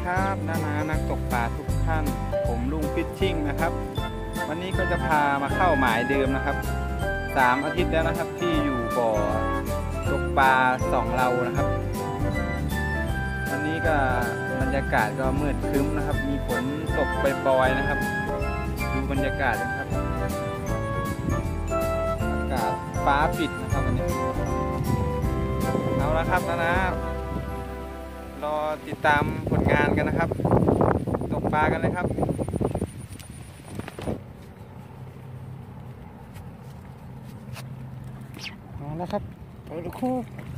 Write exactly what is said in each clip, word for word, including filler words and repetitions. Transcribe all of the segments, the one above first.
ครับน้าๆนักตกปลาทุกท่านผมลุงฟิชชิ่งนะครับวันนี้ก็จะพามาเข้าหมายเดิมนะครับสามอาทิตย์แล้วนะครับที่อยู่บ่อตกปลาสองเรานะครับวันนี้ก็บรรยากาศก็มืดครึ้มนะครับมีฝนตกปล่อยๆนะครับดูบรรยากาศนะครับอากาศฟ้าปิดนะครับวันนี้เอาละครับนะนะรอติดตามผลงานกันนะครับตกปลากันเลยครับมาแล้วครับไปดูคู่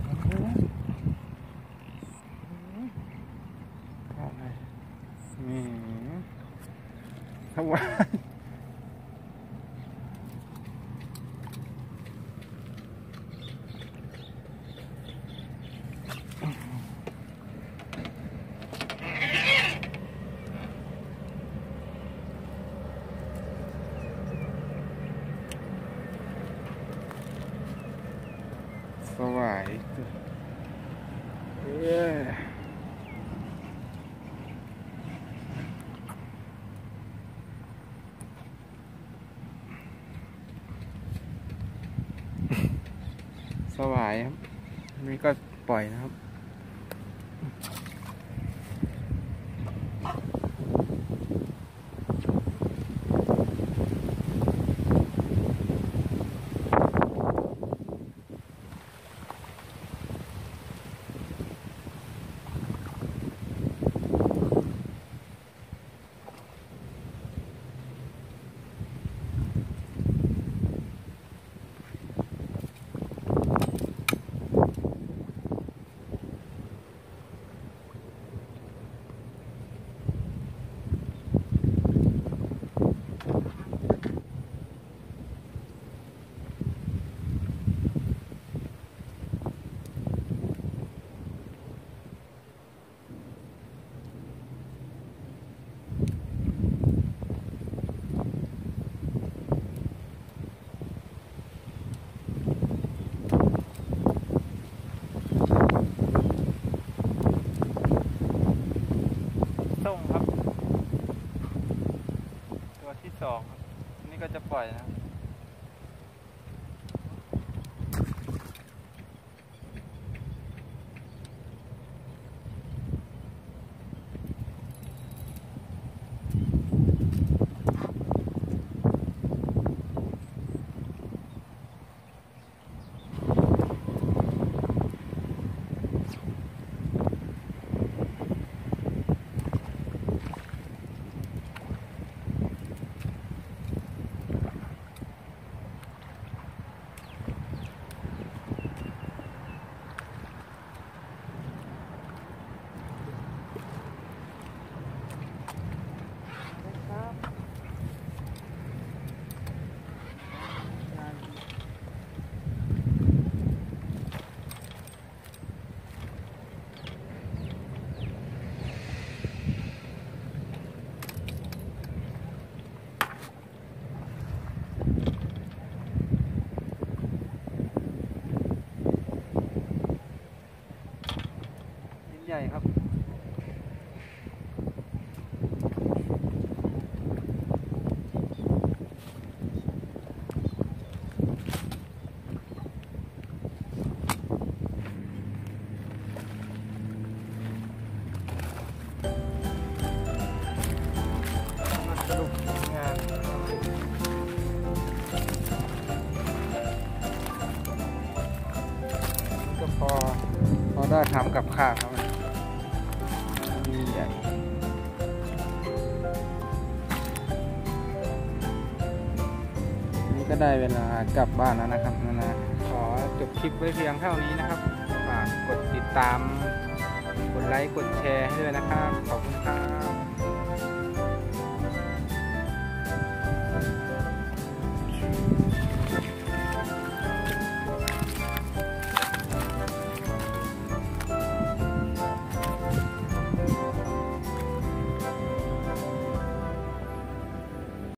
นี่ทั้งวันสวายเย้สวายครับนี่ก็ปล่อยนะครับส่งครับตัวที่สองครับนี่ก็จะปล่อยนะใหญ่ครับสรุปงานก็พอพอได้ทำกับข้าวครับนี่ก็ได้เวลากลับบ้านแล้วนะครับนะนะขอจบคลิปไว้เพียงเท่านี้นะครับฝากกดติดตามกดไลค์กดแชร์ให้ด้วยนะครับขอบคุณครับ